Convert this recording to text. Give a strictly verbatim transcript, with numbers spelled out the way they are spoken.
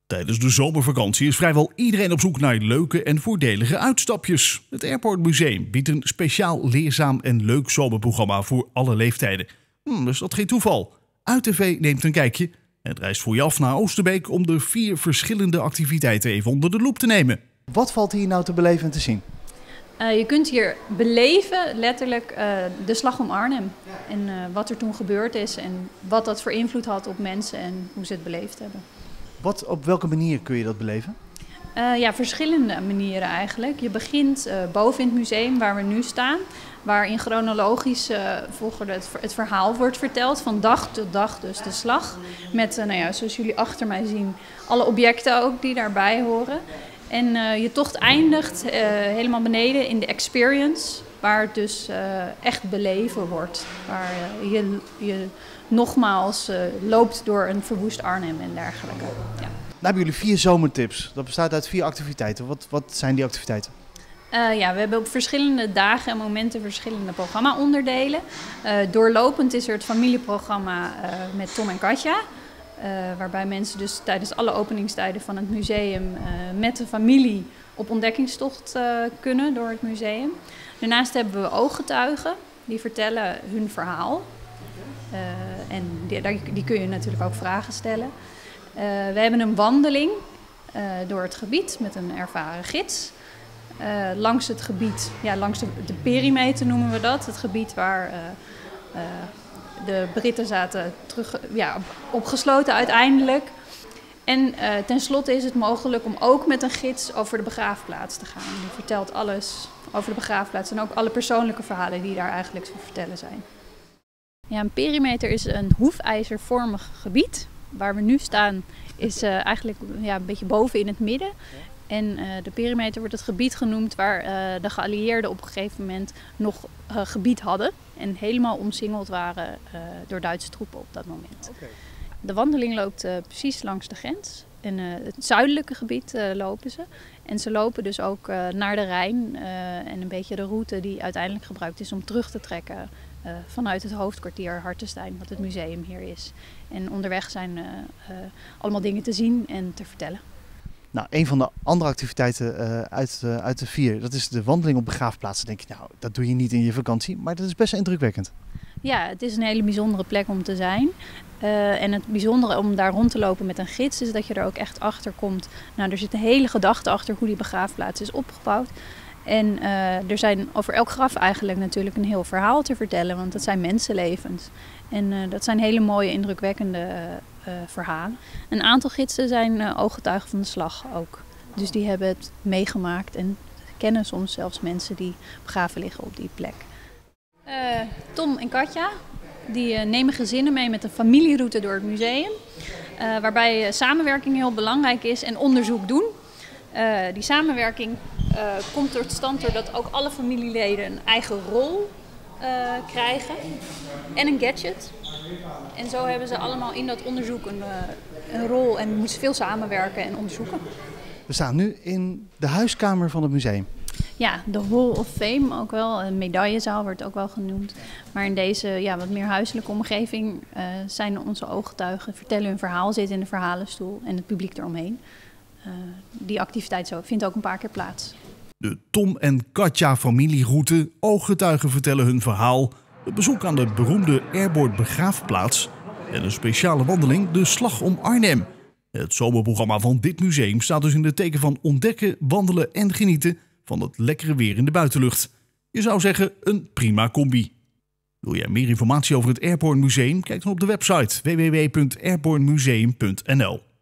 Tijdens de zomervakantie is vrijwel iedereen op zoek naar leuke en voordelige uitstapjes. Het Airport Museum biedt een speciaal leerzaam en leuk zomerprogramma voor alle leeftijden. Hm, dus dat geen toeval. UiTV neemt een kijkje en reist voor je af naar Oosterbeek om de vier verschillende activiteiten even onder de loep te nemen. Wat valt hier nou te beleven en te zien? Uh, je kunt hier beleven, letterlijk, uh, de slag om Arnhem. En uh, wat er toen gebeurd is en wat dat voor invloed had op mensen en hoe ze het beleefd hebben. Wat, op welke manier kun je dat beleven? Uh, ja, verschillende manieren eigenlijk. Je begint uh, boven in het museum waar we nu staan, waarin chronologisch uh, volgorde het, het verhaal wordt verteld, van dag tot dag dus de slag. Met, uh, nou ja, zoals jullie achter mij zien, alle objecten ook die daarbij horen. En uh, je tocht eindigt uh, helemaal beneden in de experience, waar het dus uh, echt beleven wordt. Waar uh, je, je nogmaals uh, loopt door een verwoest Arnhem en dergelijke. Ja. Nou hebben jullie vier zomertips. Dat bestaat uit vier activiteiten. Wat, wat zijn die activiteiten? Uh, ja, we hebben op verschillende dagen en momenten verschillende programma-onderdelen. Uh, doorlopend is er het familieprogramma uh, met Tom en Katja. Uh, waarbij mensen dus tijdens alle openingstijden van het museum uh, met de familie op ontdekkingstocht uh, kunnen door het museum. Daarnaast hebben we ooggetuigen, die vertellen hun verhaal. Uh, en die, die kun je natuurlijk ook vragen stellen. Uh, we hebben een wandeling uh, door het gebied met een ervaren gids. Uh, langs het gebied, ja, langs de, de perimeter noemen we dat. Het gebied waar uh, uh, de Britten zaten terug, ja, opgesloten uiteindelijk. En uh, tenslotte is het mogelijk om ook met een gids over de begraafplaats te gaan. Die vertelt alles over de begraafplaats en ook alle persoonlijke verhalen die daar eigenlijk te vertellen zijn. Ja, een perimeter is een hoefijzervormig gebied. Waar we nu staan is uh, eigenlijk ja, een beetje boven in het midden. En uh, de perimeter wordt het gebied genoemd waar uh, de geallieerden op een gegeven moment nog uh, gebied hadden. En helemaal omsingeld waren uh, door Duitse troepen op dat moment. Okay. De wandeling loopt uh, precies langs de grens. In uh, het zuidelijke gebied uh, lopen ze. En ze lopen dus ook uh, naar de Rijn. Uh, en een beetje de route die uiteindelijk gebruikt is om terug te trekken uh, vanuit het hoofdkwartier Hartenstein, wat het museum hier is. En onderweg zijn uh, uh, allemaal dingen te zien en te vertellen. Nou, een van de andere activiteiten uh, uit, uh, uit de vier, dat is de wandeling op begraafplaatsen. Dan denk je, nou, dat doe je niet in je vakantie, maar dat is best indrukwekkend. Ja, het is een hele bijzondere plek om te zijn. Uh, en het bijzondere om daar rond te lopen met een gids is dat je er ook echt achter komt. Nou, er zit een hele gedachte achter hoe die begraafplaats is opgebouwd. En uh, er zijn over elk graf eigenlijk natuurlijk een heel verhaal te vertellen, want dat zijn mensenlevens. En uh, dat zijn hele mooie, indrukwekkende uh, uh, verhalen. Een aantal gidsen zijn uh, ooggetuigen van de slag ook. Dus die hebben het meegemaakt en kennen soms zelfs mensen die begraven liggen op die plek. Uh, Tom en Katja die uh, nemen gezinnen mee met een familieroute door het museum. Uh, waarbij uh, samenwerking heel belangrijk is en onderzoek doen. Uh, die samenwerking uh, komt tot stand doordat ook alle familieleden een eigen rol uh, krijgen en een gadget. En zo hebben ze allemaal in dat onderzoek een, uh, een rol en moeten veel samenwerken en onderzoeken. We staan nu in de huiskamer van het museum. Ja, de Hall of Fame ook wel. Een medaillezaal wordt ook wel genoemd. Maar in deze ja, wat meer huiselijke omgeving uh, zijn onze ooggetuigen, vertellen hun verhaal, zitten in de verhalenstoel en het publiek eromheen. Uh, die activiteit zo vindt ook een paar keer plaats. De Tom en Katja familieroute, ooggetuigen vertellen hun verhaal, het bezoek aan de beroemde Airport begraafplaats en een speciale wandeling, de Slag om Arnhem. Het zomerprogramma van dit museum staat dus in het teken van ontdekken, wandelen en genieten van het lekkere weer in de buitenlucht. Je zou zeggen een prima combi. Wil jij meer informatie over het Airborne Museum? Kijk dan op de website w w w punt airborne museum punt n l.